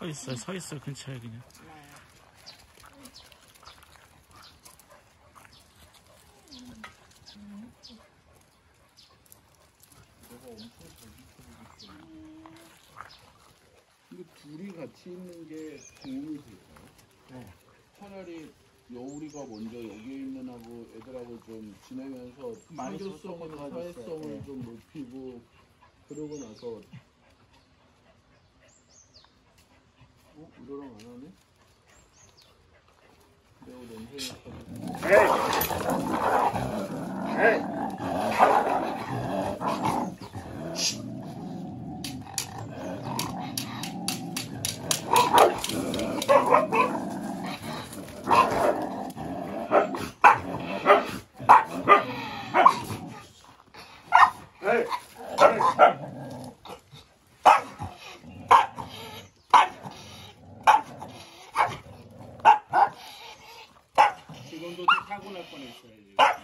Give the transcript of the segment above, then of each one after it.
서 있어요 근처에 그냥. 근데 둘이 같이 있는 게 도움이 될까요? 네. 차라리 여우리가 먼저 여기에 있는 하고 애들하고 좀 지내면서 많이 사교성을 사회성을 네. 좀 높이고 그러고 나서 이거랑 안 하네? 매우 냄새 지금도 사고 날 뻔했어요.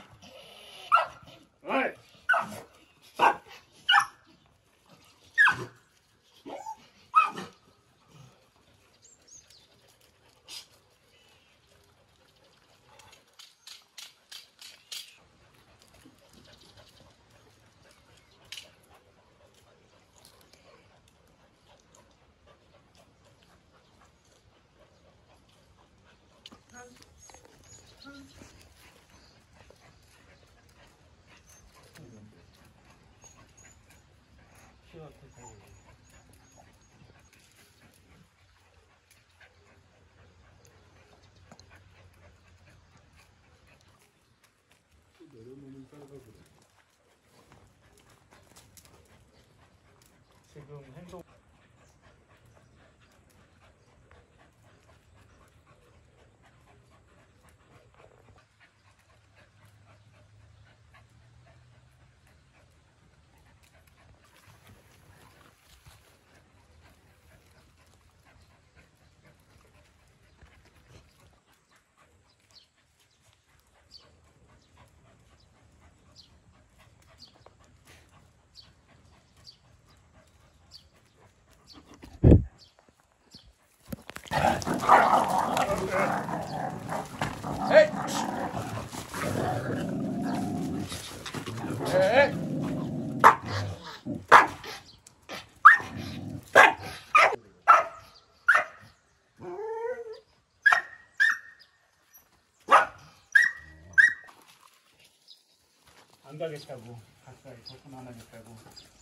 내려놓는 쌀가 그래. 지금 행동. 안 가겠다고 가까이 접근 안 하겠다고.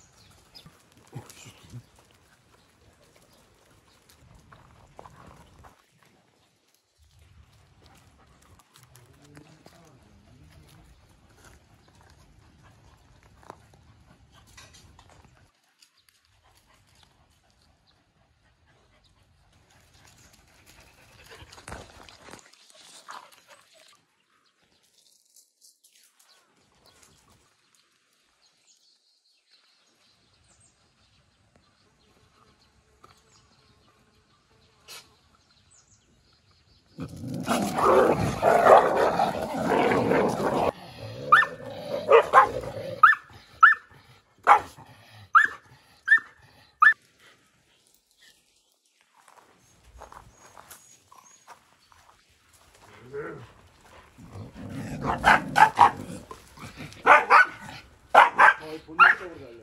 본능적으로 달려.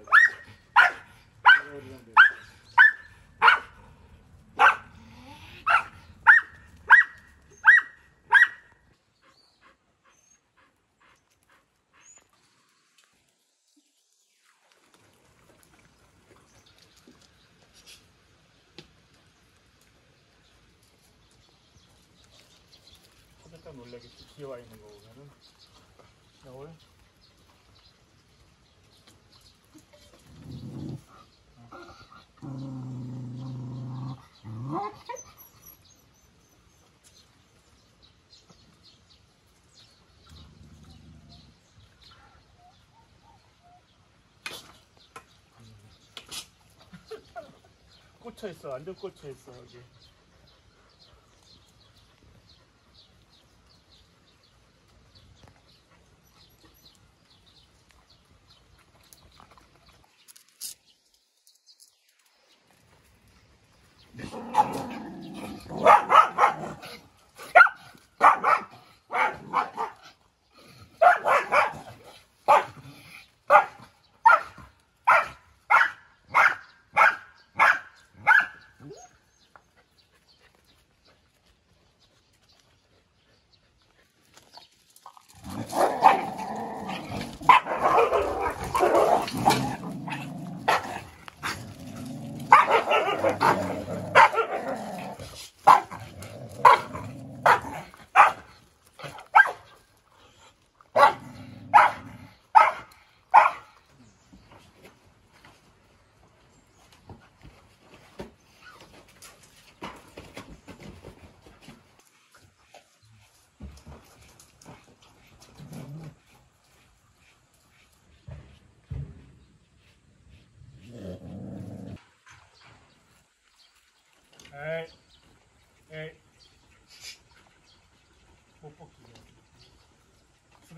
깜짝 놀라겠지. 기어와 있는 거 보면은. 겨울. 꽂혀 있어. 완전 꽂혀 있어 여기.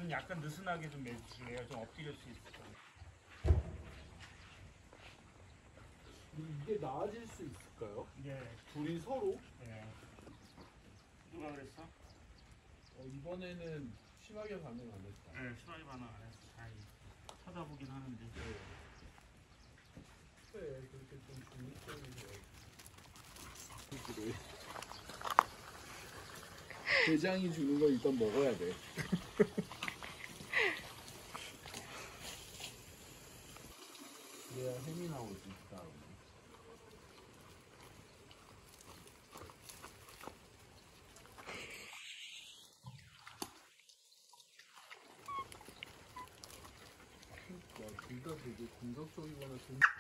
좀 약간 느슨하게 좀 매주실래요? 좀 엎드릴 수 있을까? 이게 나아질 수 있을까요? 예. 둘이 서로? 예. 누가 그랬어? 이번에는 심하게 반응 안 했다. 네, 심하게 반응 안 해서 잘 찾아보긴 하는데. 그래, 그렇게 좀 중립적이세요. 그래. 대장이 주는 거 일단 먹어야 돼. 그래야 햄이 나오지, 다음에. 둘 다 되게 공격적이거나